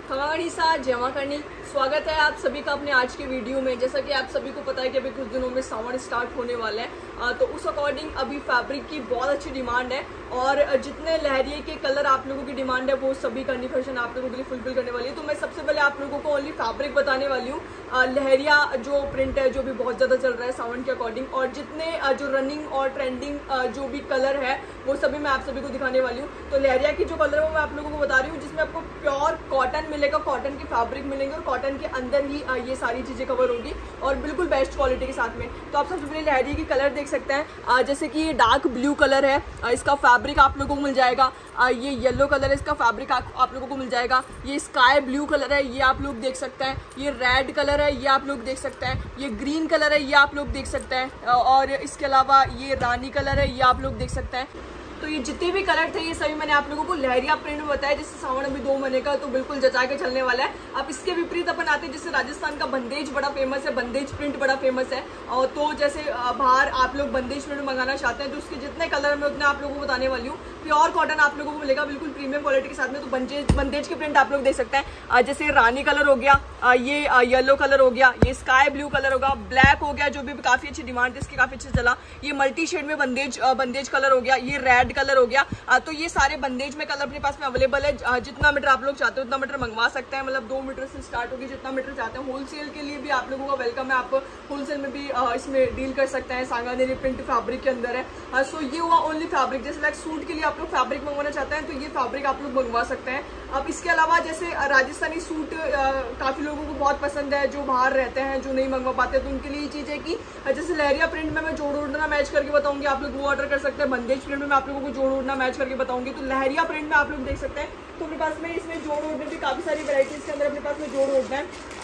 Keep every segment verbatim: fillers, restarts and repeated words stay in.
खमाड़ी सा जमा करनी स्वागत है आप सभी का अपने आज के वीडियो में। जैसा कि आप सभी को पता है कि अभी कुछ दिनों में सावन स्टार्ट होने वाला है, आ, तो उस अकॉर्डिंग अभी फैब्रिक की बहुत अच्छी डिमांड है और जितने लहरिये के कलर आप लोगों की डिमांड है वो सभी कंडीशन आप लोगों के लिए फुलफिल करने वाली है। तो मैं सबसे पहले आप लोगों को ओनली फैब्रिक बताने वाली हूँ। लहरिया जो प्रिंट है जो भी बहुत ज़्यादा चल रहा है सावन के अकॉर्डिंग, और जितने आ, जो रनिंग और ट्रेंडिंग जो भी कलर है वो सभी मैं आप सभी को दिखाने वाली हूँ। तो लहरिया की जो कलर है वो मैं आप लोगों को बता रही हूँ, जिसमें आपको प्योर कॉटन मिलेगा, कॉटन की फैब्रिक मिलेंगे और कॉटन के अंदर ही ये सारी चीजें कवर होगी और बिल्कुल बेस्ट क्वालिटी के साथ में। तो आप सबसे पहले लहरिया की कलर देख सकते हैं, जैसे कि ये डार्क ब्लू कलर है, इसका फैब्रिक आप लोगों को मिल जाएगा। ये येलो कलर है, इसका फैब्रिक आप लोगों को मिल जाएगा। ये स्काई ब्लू कलर है, ये आप लोग देख सकते हैं। ये रेड कलर है, ये आप लोग देख सकते हैं। ये ग्रीन कलर है, ये आप लोग देख सकते हैं। और इसके अलावा ये रानी कलर है, ये आप लोग देख सकते हैं। तो ये जितने भी कलर थे ये सभी मैंने आप लोगों को लहरिया प्रिंट में बताया, जिससे सावन अभी दो महीने का तो बिल्कुल जचा के चलने वाला है। अब इसके विपरीत अपन आते हैं, जिससे राजस्थान का बंदेज बड़ा फेमस है, बंदेज प्रिंट बड़ा फेमस है। और तो जैसे बाहर आप लोग बंदेज प्रिंट मंगाना चाहते हैं तो उसके जितने कलर में उतने आप लोगों को बताने वाली हूँ। प्योर कॉटन आप लोगों को मिलेगा बिल्कुल प्रीमियम क्वालिटी के साथ में। तो बंदेज बंदेज के प्रिंट आप लोग देख सकते हैं, जैसे रानी कलर हो गया, ये येलो कलर हो गया, ये स्काई ब्लू कलर होगा, ब्लैक हो गया जो भी काफी अच्छी डिमांड है इसकी, काफी अच्छे चला। ये मल्टी शेड में बंदेज बंदेज कलर हो गया, ये रेड कलर हो गया। तो ये सारे बंदेज में कलर अपने पास में अवेलेबल है। जितना मीटर आप लोग चाहते हो उतना मीटर मंगवा सकते हैं, मतलब दो मीटर से स्टार्ट होगी, जितना मीटर चाहते हैं। होलसेल के लिए भी आप लोगों का वेलकम है, आप होलसेल में भी इसमें डील कर सकते हैं। सांगानेरी प्रिंट फैब्रिक के अंदर है। सो ये हुआ ओनली फैब्रिक। जैसे लाइक सूट के लिए आप लोग फैब्रिक मंगवाना चाहते हैं तो ये फैब्रिक आप लोग मंगवा सकते हैं। अब इसके अलावा जैसे राजस्थानी सूट काफी लोगों को बहुत पसंद है, जो बाहर रहते हैं, जो नहीं मंगवा पाते, तो उनके लिए ये चीज है कि जैसे लहरिया प्रिंट में मैं जोड़ ओढ़ना मैच करके बताऊंगी, आप लोग वो ऑर्डर कर सकते हैं। बंदेज प्रिंट में मैं आप लोगों को जोड़ ओढ़ना मैच करके बताऊंगी। तो लहरिया प्रिंट में आप लोग देख सकते हैं। तो अपने पास में इसमें जोड़ ओढ़ने की काफी सारी वैरायटीज के अंदर अपने पास में जोड़ ओढ़ना है।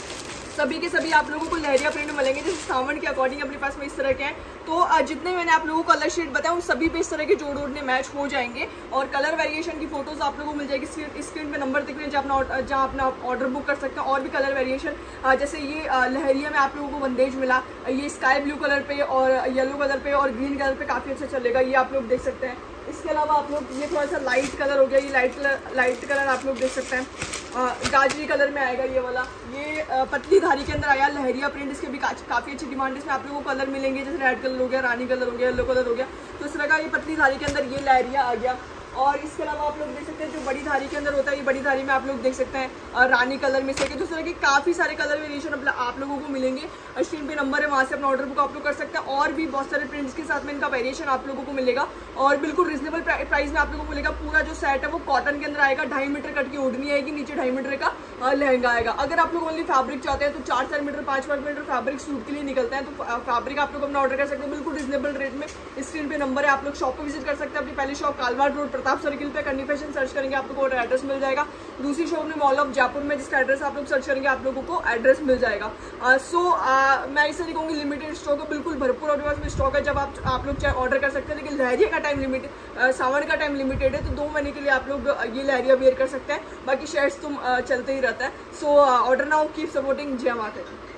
सभी के सभी आप लोगों को लहरिया प्रिंट मिलेंगे, जैसे सावन के अकॉर्डिंग अपने पास में इस तरह के हैं। तो जितने मैंने आप लोगों को कलर शेड बताया उन सभी पे इस तरह के जोड़ ओढ़ने मैच हो जाएंगे और कलर वेरिएशन की फोटोज आप लोगों को मिल जाएगी। स्क्रीन पे नंबर दिख रहे हैं जहाँ अपना जहाँ अपना ऑर्डर बुक कर सकते हैं। और भी कलर वेरिएशन, जैसे ये लहरिया में आप लोगों को बंदेज मिला, ये स्काई ब्लू कलर पे और येलो कलर पे और ग्रीन कलर पे काफी अच्छा चलेगा, ये आप लोग देख सकते हैं। इसके अलावा आप लोग ये थोड़ा सा लाइट कलर हो गया, ये लाइट कलर लाइट कलर आप लोग देख सकते हैं। गाजरी कलर में आएगा ये वाला, ये पतली धारी के अंदर आया लहरिया प्रिंट, इसके भी काफी अच्छी डिमांड है। इसमें आप लोगों को कलर मिलेंगे, जैसे रेड कलर हो गया, रानी कलर हो गया, येलो कलर हो गया। तो इस तरह का ये पतली धारी के अंदर ये लहरिया आ गया। और इसके अलावा आप लोग देख सकते हैं जो बड़ी धारी के अंदर होता है, ये बड़ी धारी में आप लोग देख सकते हैं रानी कलर में से तो इस तरह के काफी सारे कलर वेरिएशन आप लोगों को मिलेंगे। स्क्रीन पे नंबर है, वहां से अपना ऑर्डर बुक आप लोग कर सकते हैं। और भी बहुत सारे प्रिंट्स के साथ में इनका वेरिएशन आप लोगों को मिलेगा और बिल्कुल रीजनेबल प्राइस में आप लोगों को मिलेगा। पूरा जो सेट है वो कॉटन के अंदर आएगा, ढाई मीटर कट की ओढ़नी आएगी, नीचे ढाई मीटर का लहंगा आएगा। अगर आप लोग ओनली फैब्रिक चाहते हैं तो चार चार मीटर पांच पांच मीटर फैब्रिक सूट के लिए निकलता है, तो फैब्रिक आप लोग अपना ऑर्डर कर सकते हैं बिल्कुल रीजनेबल रेट में। स्क्रीन पे नंबर है, आप लोग शॉप पे विजिट कर सकते हैं। अपनी पहली shop Kalwar road Pratap circle पे फैशन सर्च करेंगे आप लोगों को एड्रेस मिल जाएगा। दूसरी शॉप में मॉल ऑफ जयपुर में, जिसका एड्रेस आप लोग सर्च करेंगे आप लोगों को एड्रेस मिल जाएगा। सो uh, so, uh, मैं इसे नहीं कहूँगी लिमिटेड स्टॉक है, बिल्कुल भरपूर अपने पास में स्टॉक है, जब आप आप लोग चाहे ऑर्डर कर सकते हैं। लेकिन लहरिया का टाइम लिमिट uh, सावन का टाइम लिमिटेड है, तो दो महीने के लिए आप लोग uh, ये लहरिया वेयर कर सकते हैं। बाकी शेयर्स तुम uh, चलते ही रहता है। So order now, keep supporting Jai Mata दी।